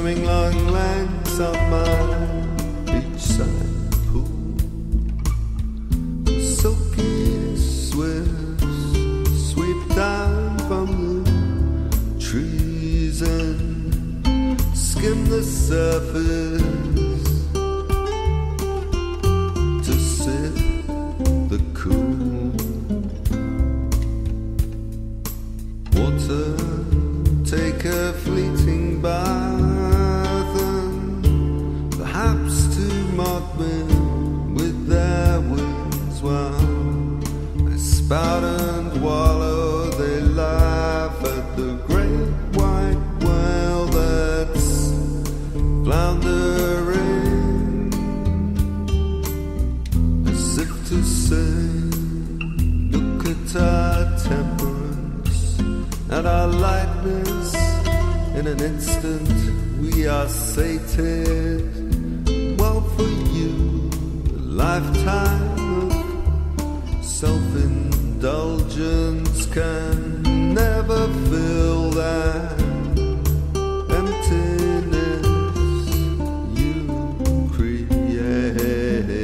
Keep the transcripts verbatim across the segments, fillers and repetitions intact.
swimming long lengths on my beachside pool. The silky swifts sweep down from the trees and skim the surface to sip the cool water. Take a fleeting bath and perhaps to mock me with their wings while I spout and wallow. They laugh at the great white whale that's floundering, as if to say, look at our temperance and our lightness. In an instant we are sated. Well, for you, a lifetime of self-indulgence can never fill that emptiness you created.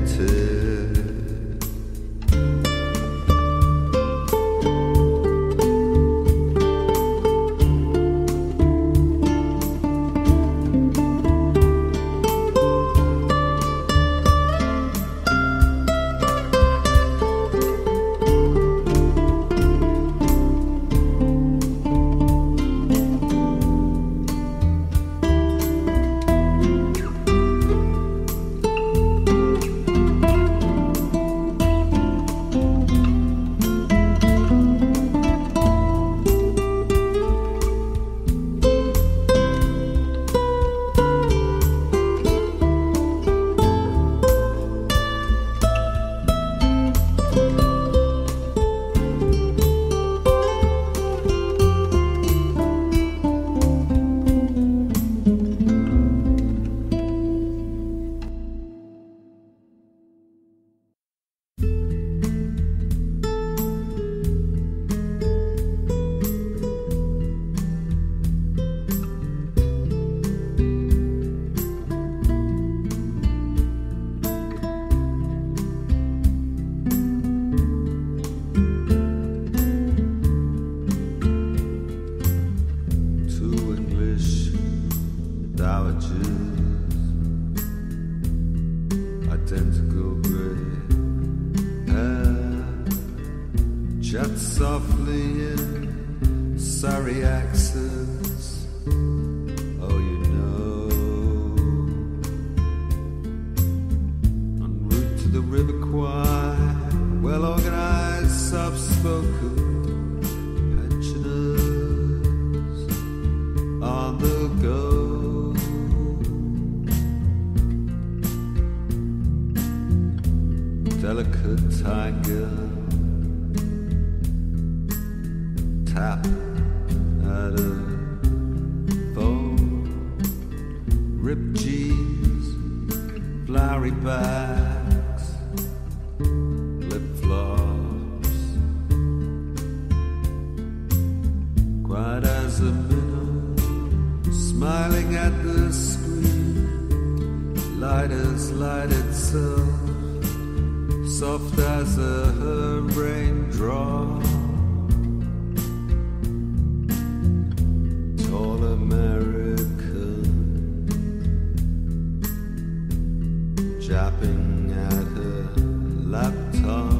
Identical grey hair, chat softly in sorry accents. Oh, you know, en route to the river Kwai, well organized, soft-spoken pensioners on the go. Delicate tiger tap at a phone, ripped jeans, flowery bags, flip-flops, quiet as a minnow, smiling at the screen, light as light itself, soft as a raindrop, tall American, japping at her laptop,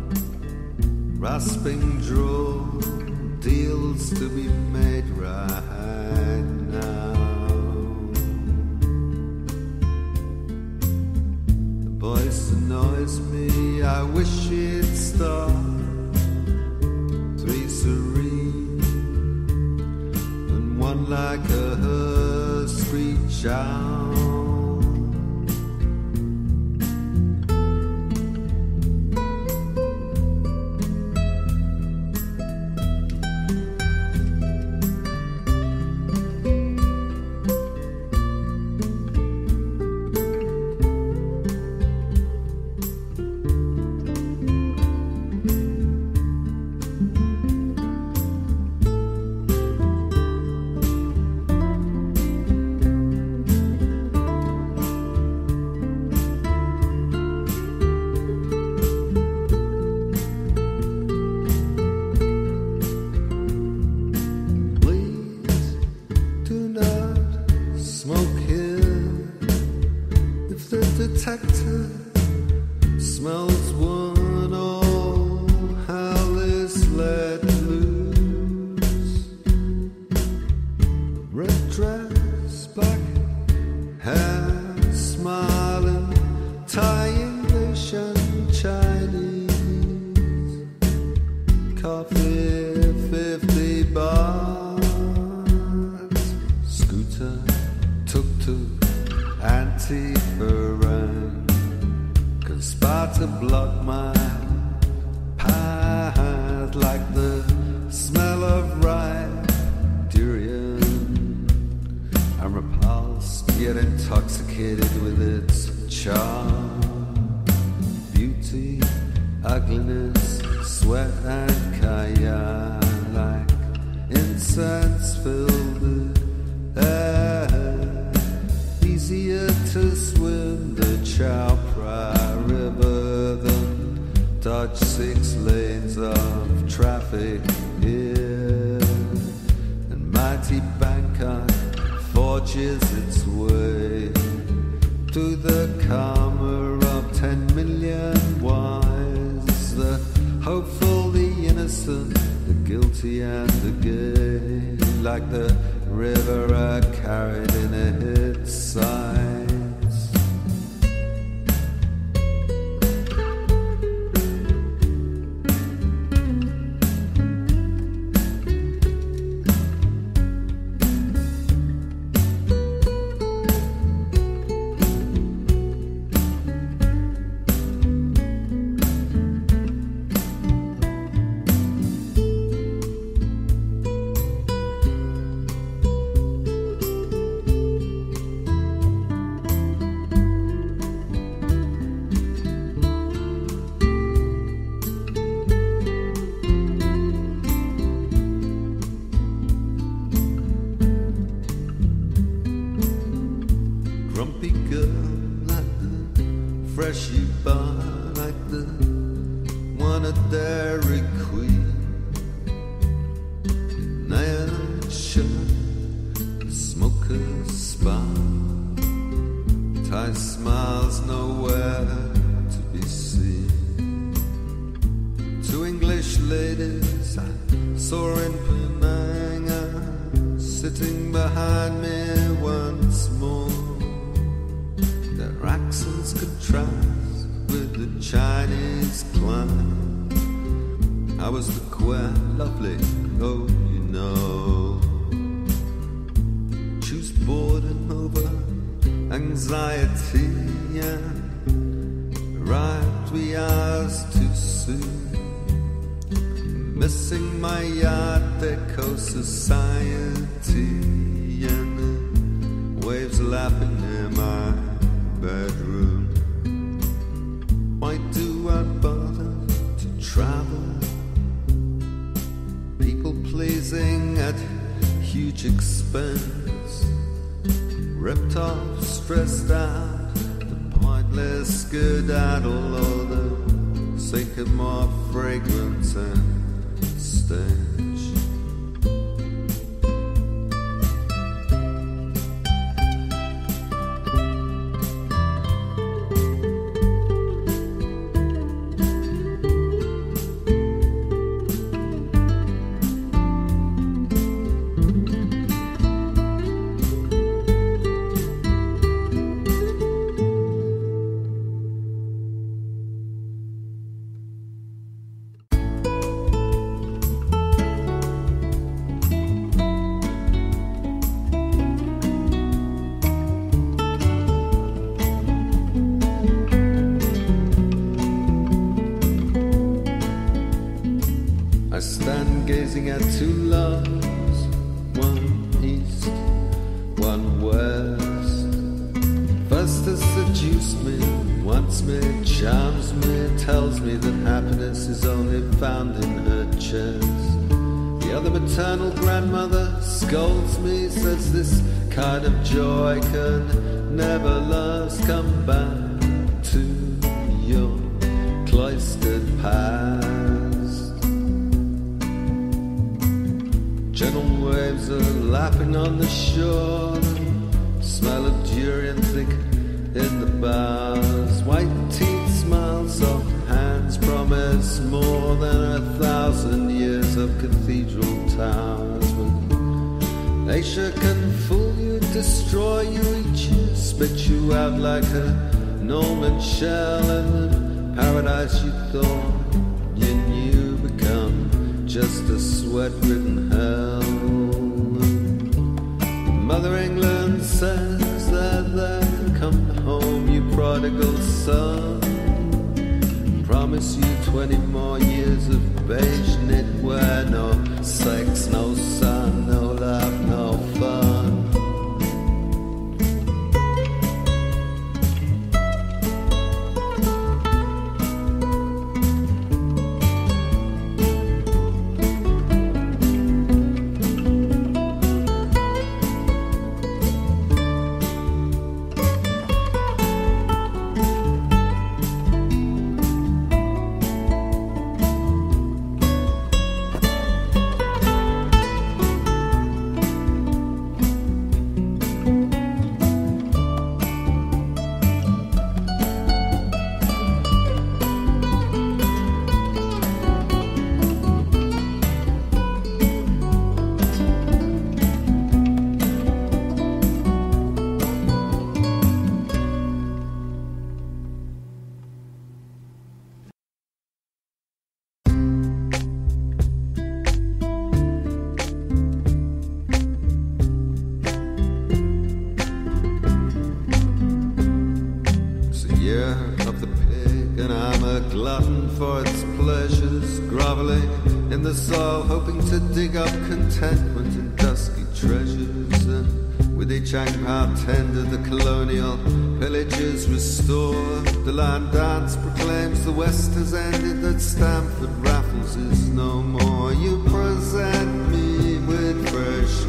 rasping drawl, deals to be made right now. The voice annoys me, I wish it'd stop. Three serene and one like a her screech out. coffee, fifty baht. Scooter, tuk-tuk, anti-farang, conspire to block my path like the smell of ripe durian. I'm repulsed, yet intoxicated with its charm. Beauty, ugliness, sweat and kaya, like incense filled the air. Easier to swim the Chao Phraya River than dodge six lanes of traffic here. And mighty Bangkok forges its way to the karma of ten million wise. The hopeful, the innocent, the guilty and the gay, like the river are carried in its sides. At two loves, one east, one west. First has seduced me, wants me, charms me, tells me that happiness is only found in her chest. The other maternal grandmother scolds me, says this kind of joy can never last. Come back to your cloistered past. Gentle waves are lapping on the shore, smell of durian thick in the bars. White teeth, smiles, soft hands promise more than a thousand years of cathedral towers. But Asia can fool you, destroy you, eat you, spit you out like a Norman shell, and the paradise you thought you knew become just a sweat-ridden hell. Mother England says that then come home, you prodigal son. Promise you twenty more years of beige knitwear, no sex, no sun, no love, no fun. Tender the colonial pillages restore. The land dance proclaims the West has ended, that Stamford Raffles is no more. You present me with fresh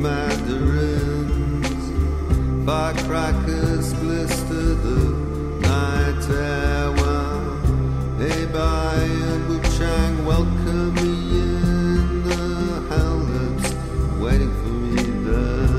mandarins, firecrackers blister the night air well. Hey, Bai and Wuchang welcome me in the hell that's waiting for me there.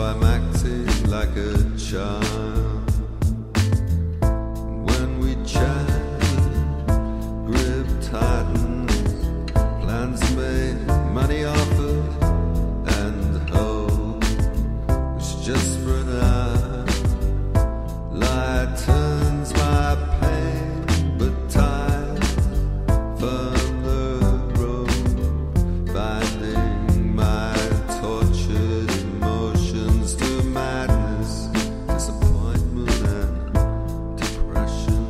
I'm acting like a child. When we chat, grip tightens, plans made, money offered, and hope is just for an hour. Light turns my pain, but time from the road, finding my tortured emotions to madness, disappointment and depression.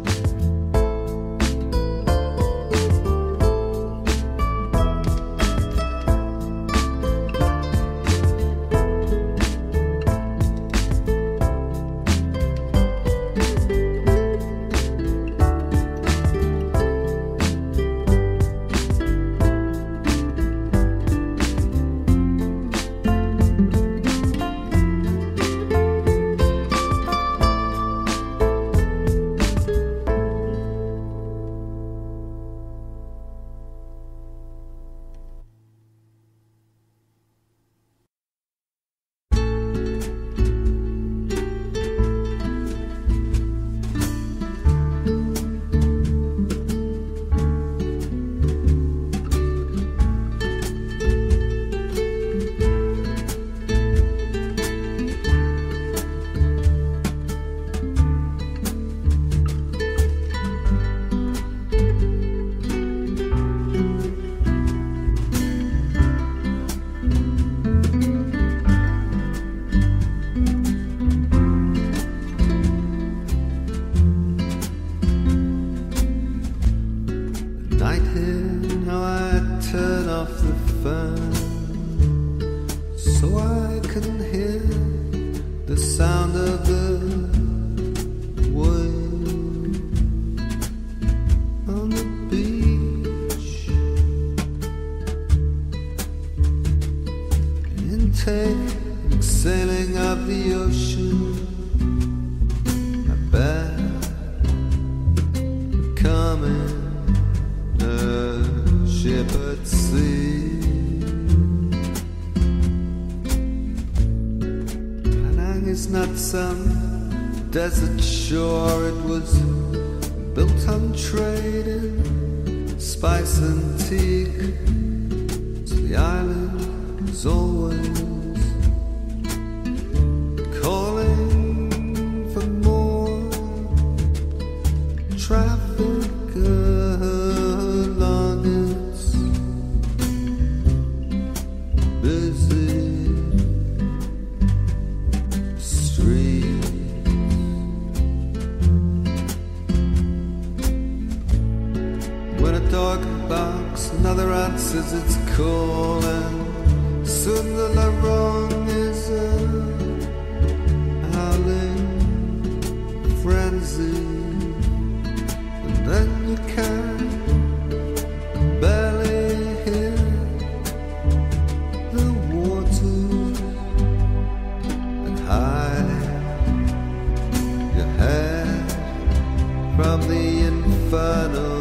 Night here, now I turn off the fan so I can hear the sound of the wave on the beach. Intake, exhaling of the ocean. I bet becoming a ship at sea. Penang is not some desert shore. It was built on trade in spice and teak. So the island is always calling for more traffic along its busy streets. When a dog barks, another answers its call, and soon the larong is a howling frenzy. And then you can barely hear the water and hide your head from the infernal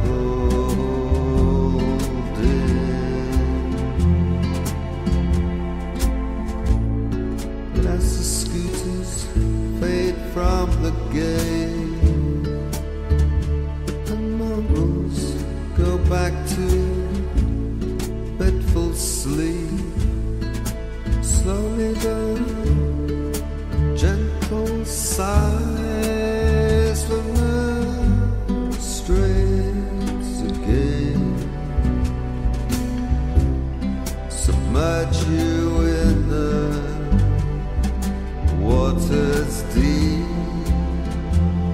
holding. But as the scooters fade from the gate, go back to bedful sleep. Slowly the gentle sighs from the streets again submerge you in the waters deep.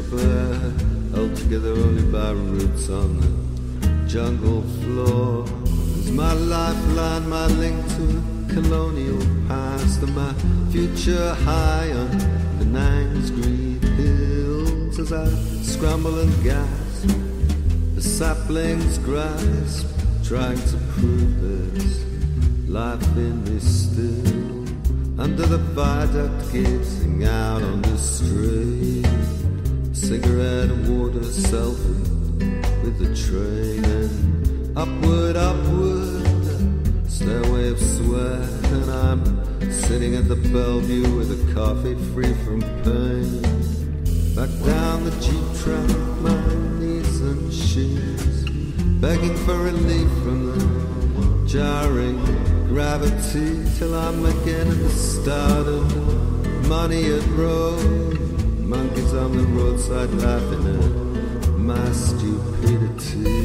repair, held together only by roots on the jungle floor. Is my lifeline, my link to a colonial past, and my future high on Penang's green hills. As I scramble and gasp, the saplings grasp, trying to prove there's life in me still. Under the viaduct gazing out on the street, cigarette and water selfie with the train, and upward, upward, stairway of sweat, and I'm sitting at the Bellevue with a coffee free from pain. Back down the Jeep track, my knees and shoes, begging for relief from the jarring gravity, till I'm again at the start of Money at Road. Monkeys on the roadside laughing at my stupidity.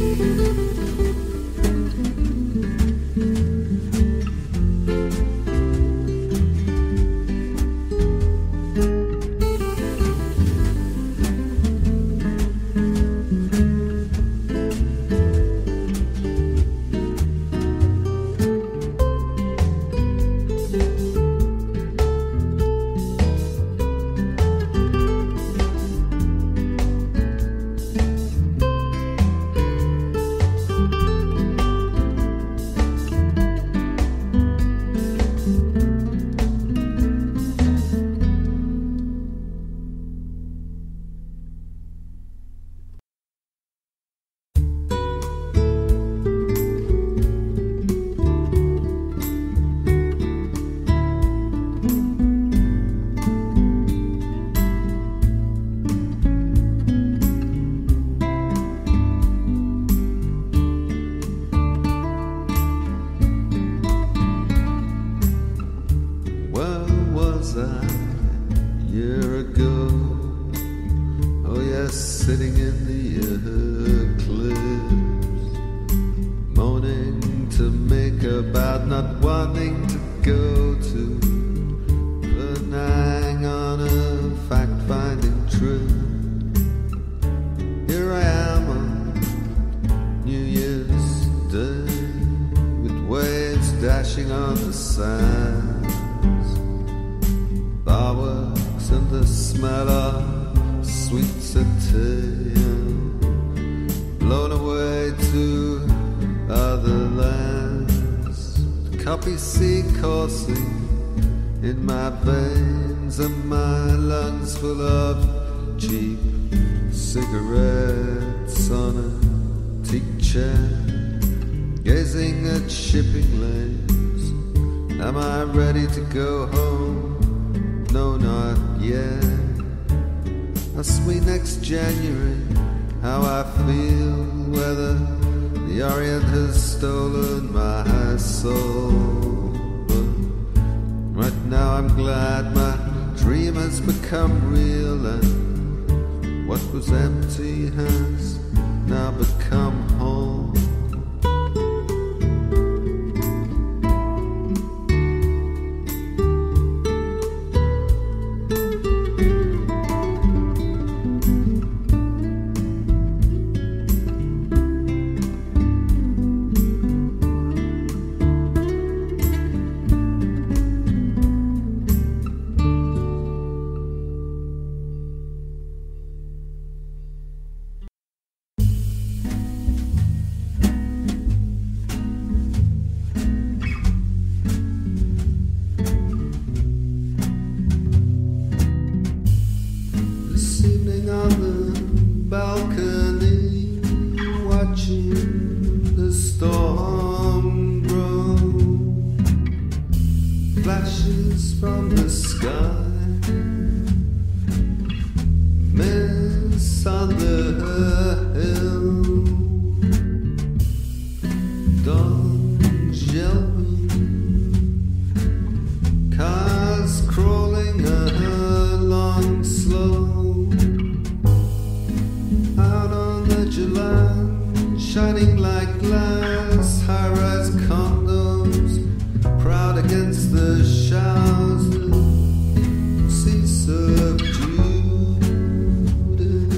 Subdued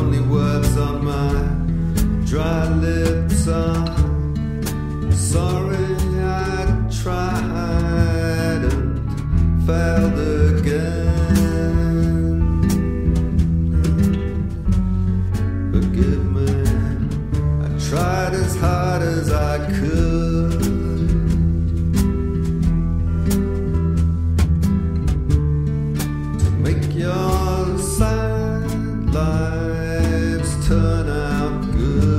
only words on my dry lips are sorry I tried and failed again. Forgive me, I tried as hard as I could to make your sad lives turn out good.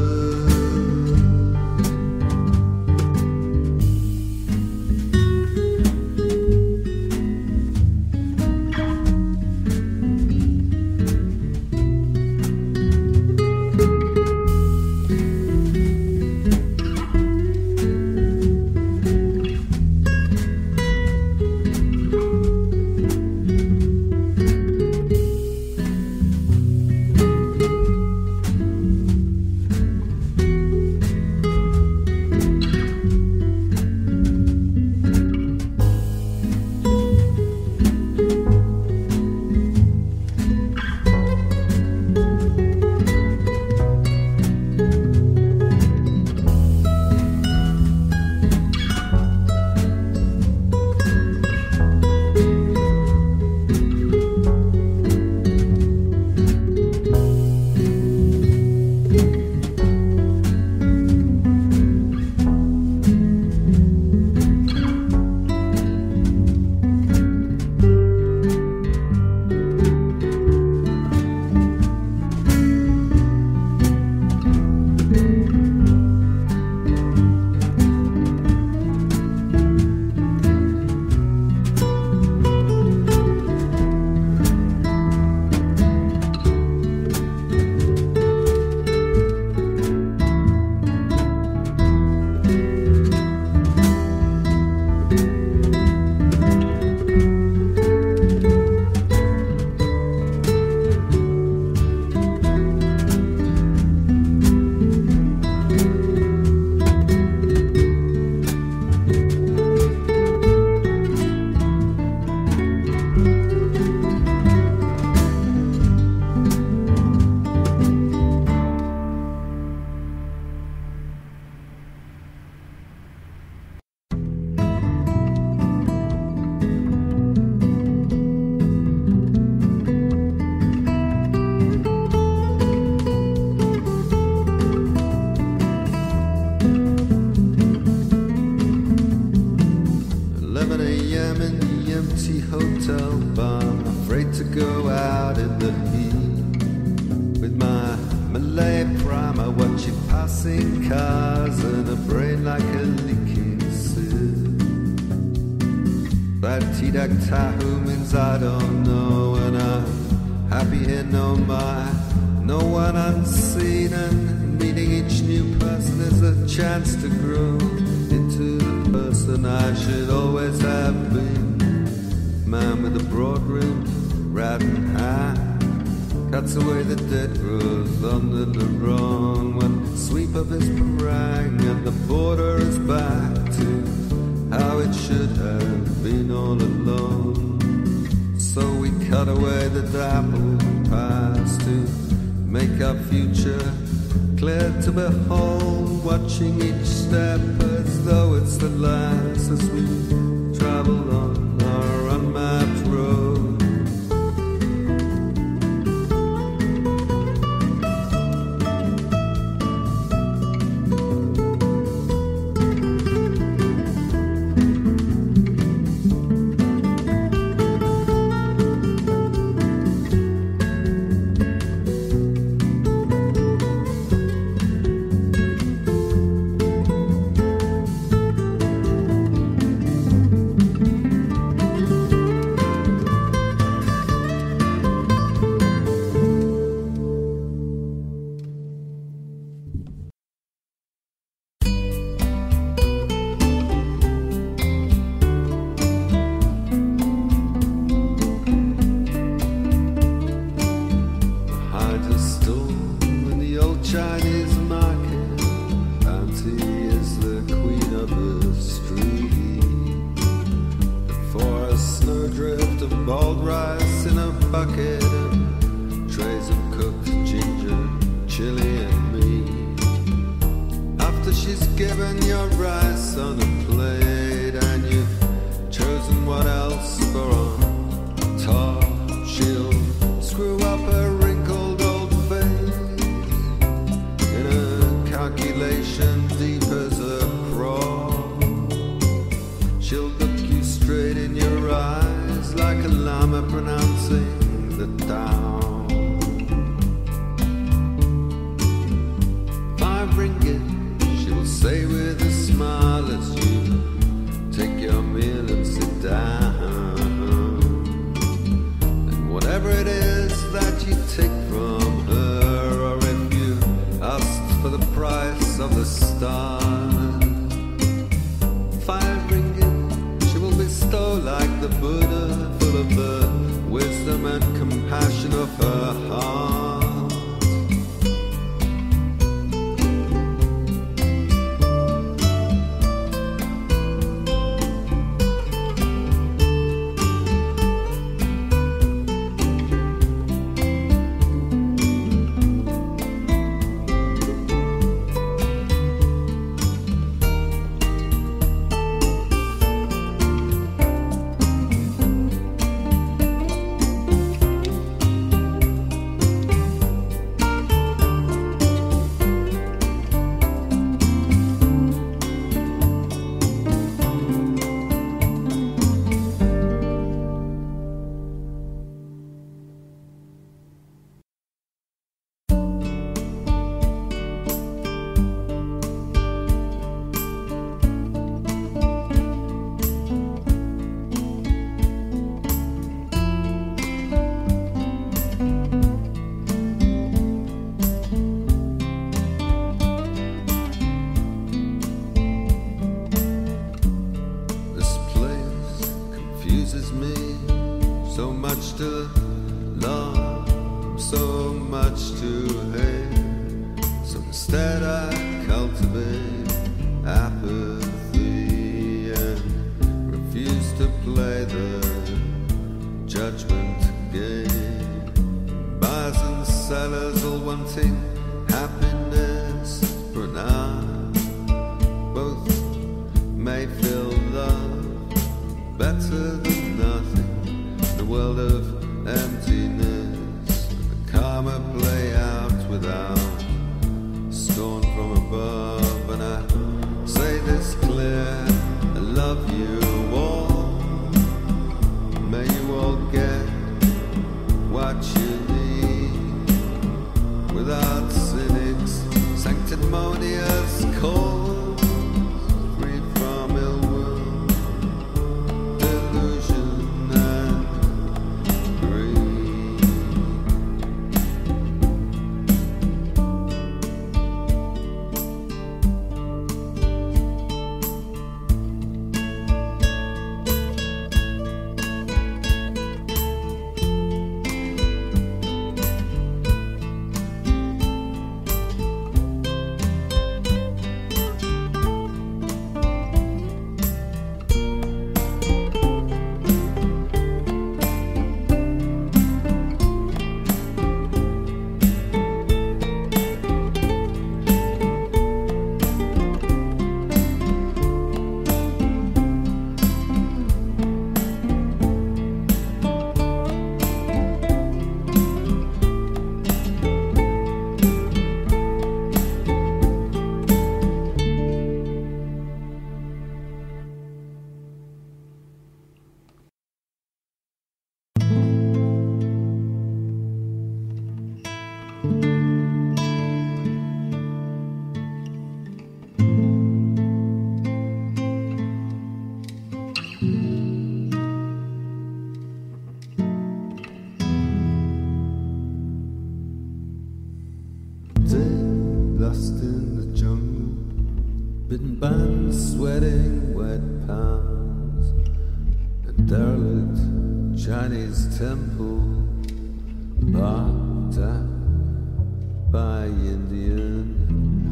eleven a m in the empty hotel bar, afraid to go out in the heat. With my Malay primer, watching passing cars and a brain like a leaking sieve. That T-Dac Tahoe means I don't know, and I'm happy here, no my, no one unseen, and meeting each new person is a chance to grow into the person I should always have been. Man with a broad-rimmed riding hat cuts away the dead rose under the wrong one sweep of his parang, and the border is back to how it should have been all along. So we cut away the dappled past to make our future clear to behold, watching each step as though it's the last as we travel on our unmapped road. Chinese market, bounty is the queen of the street. For a snowdrift of bald rice in a bucket and trays of cooked ginger price of the stars. Fire ringing, she will bestow like the Buddha, full of the wisdom and compassion of her heart. Sweating wet palms, a derelict Chinese temple, barked at by Indian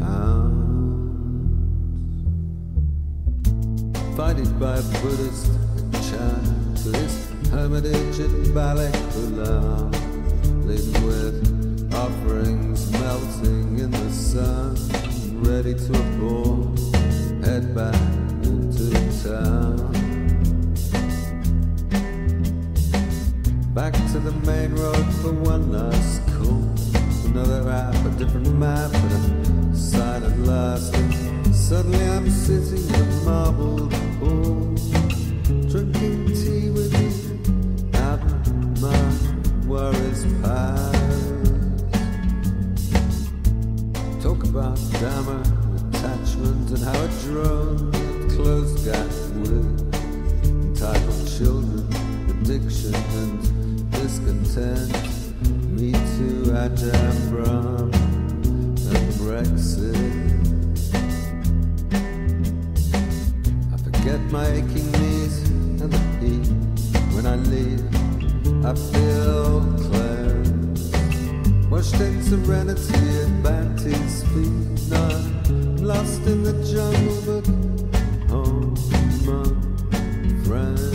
hounds, fighted by Buddhist chanters, hermitage in Balak-Ulam, laden with offerings melting in the sun, ready to abort. Head back into town, back to the main road for one last call. Another app, a different map, and a sign at last. And suddenly I'm sitting in a marbled hall, drinking tea with you, out my worries past. Talk about Dhamma, attachment, and how it drove closed gap with entitled children, addiction and discontent. Me too, Ajahn Brahm and Brexit. I forget my aching knees and the heat. When I leave, I feel clear, washed in serenity at Banty's feet. Not lost in the jungle, but home among friends.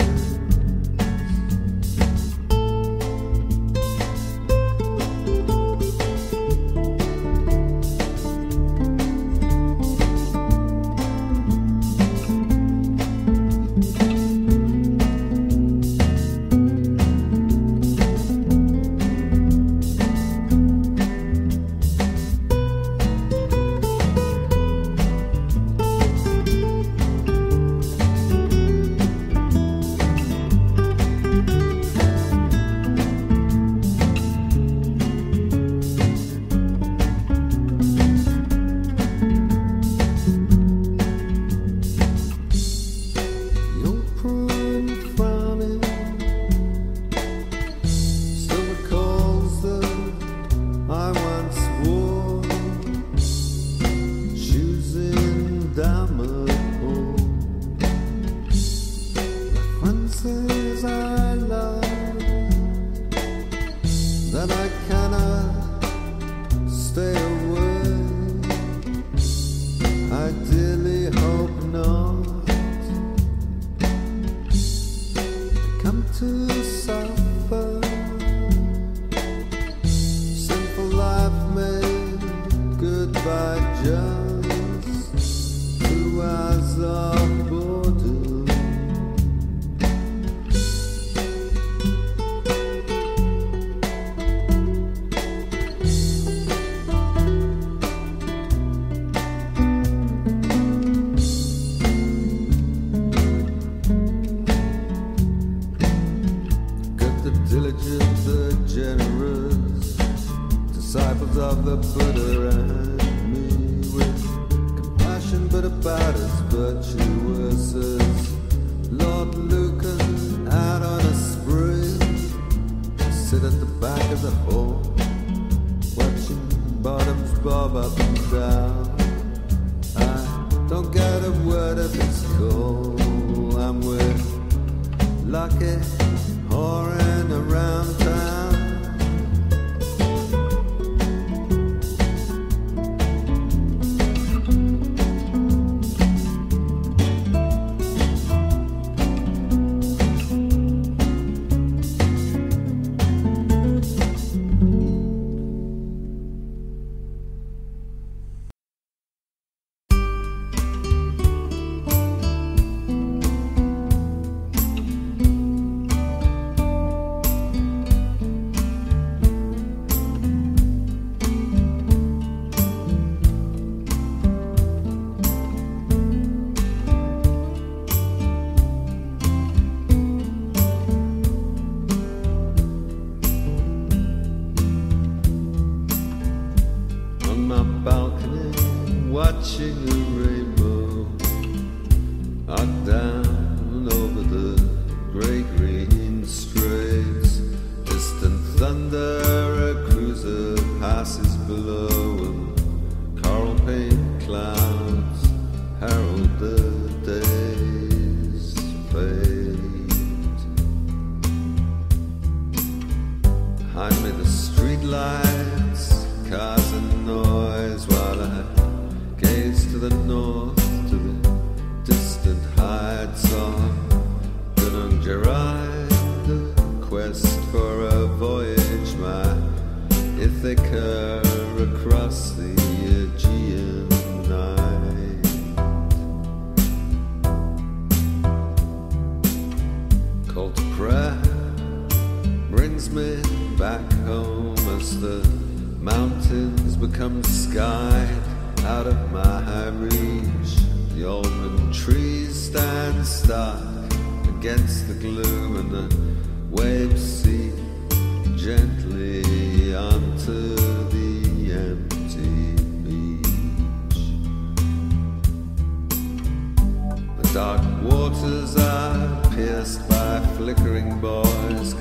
Dark waters are pierced by flickering boys.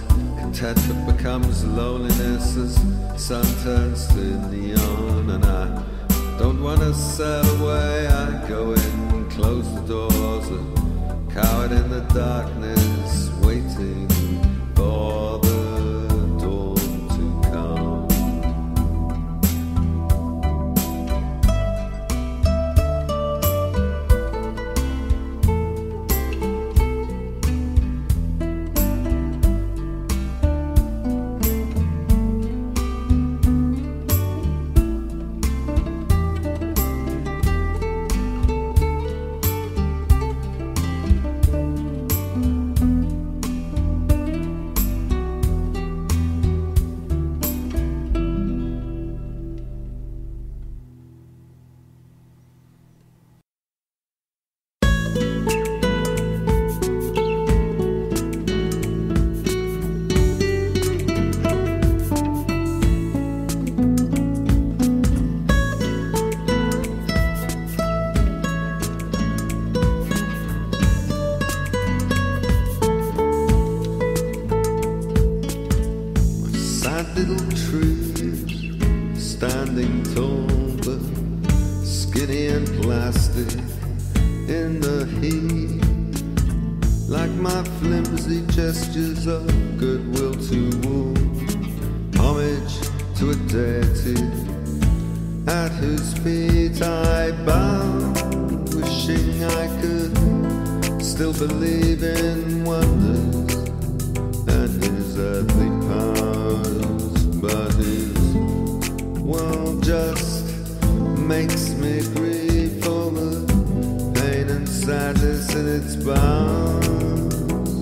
Contentment becomes loneliness as sun turns to neon, and I Don't wanna sail away, I go in, close the doors, a coward in the darkness, waiting for the dawn to come. Little trees standing tall but skinny and plastic in the heat, like my flimsy gestures of goodwill to wound, homage to a deity at whose feet I bow, wishing I could still believe in wonders and his earthly powers. But his world just makes me grieve for the pain and sadness in its bounds.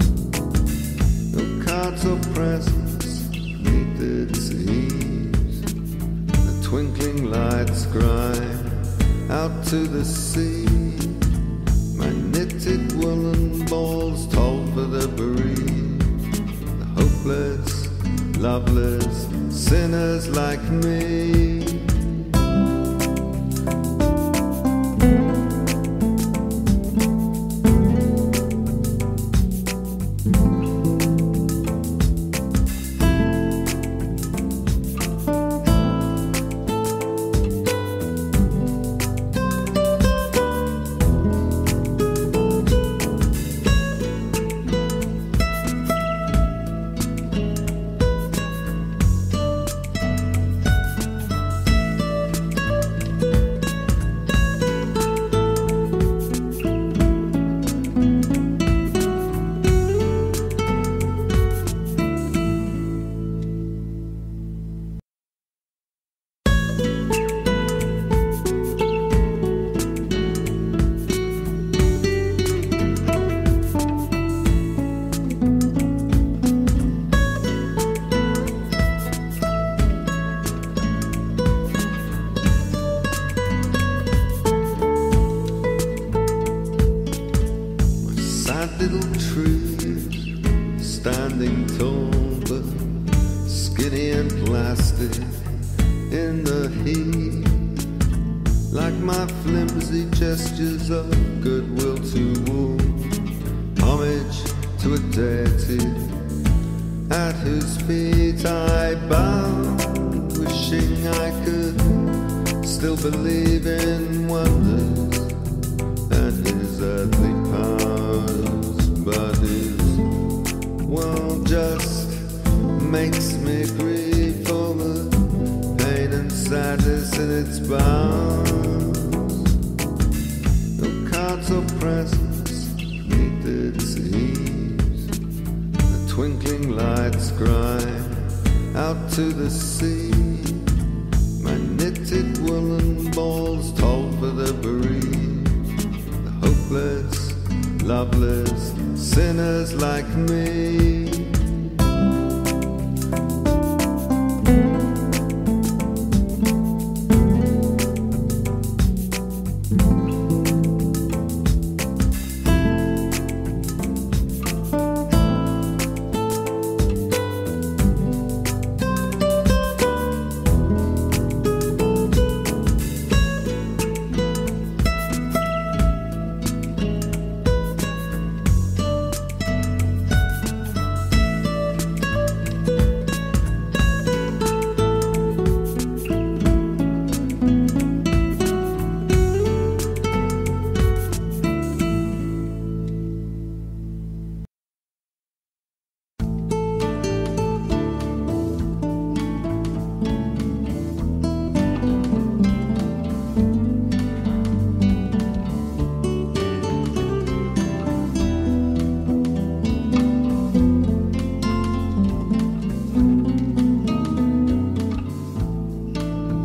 No cards or presents meet its ease. The twinkling lights grind out to the sea. My knitted woolen balls toll for the bereaved, the hopeless, loveless sinners like me. Little trees standing tall but skinny and plastic in the heat, like my flimsy gestures of goodwill to wound, homage to a deity at whose feet I bow, wishing I could still believe in wonders and his earthly powers. But his world just makes me grieve for the pain and sadness in its bounds. No cards or presents meet its ease. The twinkling lights grind out to the sea. My knitted woolen balls toll for the bereaved, the hopeless, loveless sinners like me.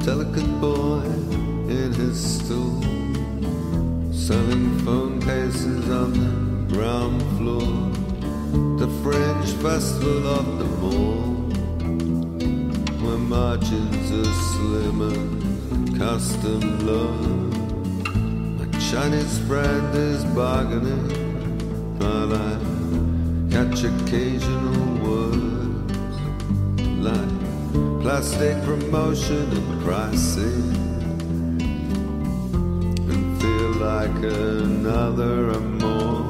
delicate boy in his stool, selling phone cases on the ground floor. The Fringe Festival of the Mall, where margins are slim and custom low. My Chinese friend is bargaining, while I catch occasional words like plastic promotion and pricing, and feel like another and more.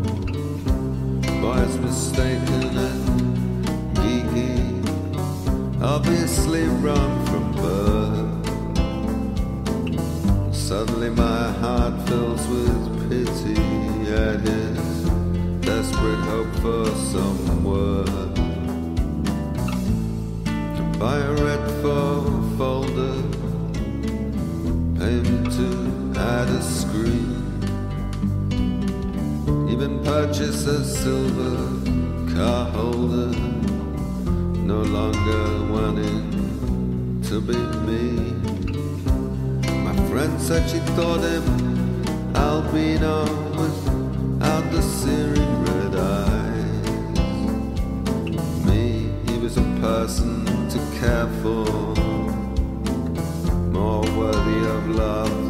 Boys mistaken and geeky, obviously wrong from birth. Suddenly my heart fills with pity at his desperate hope for some word. To buy a red four folder, aim to add a screen, even purchase a silver car holder, no longer wanting to be me. My friend said she thought him albino without the searing red eyes. Me, he was a person to care for, more worthy of love